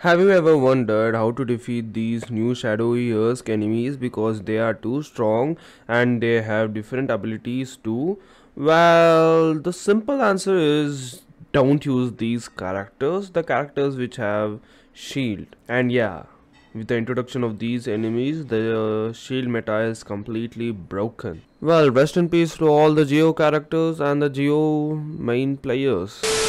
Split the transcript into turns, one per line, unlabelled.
Have you ever wondered how to defeat these new Shadowy Husk enemies because they are too strong and they have different abilities too? Well, the simple answer is don't use these characters, the characters which have shield. And yeah, with the introduction of these enemies, the shield meta is completely broken. Well, rest in peace to all the Geo characters and the Geo main players.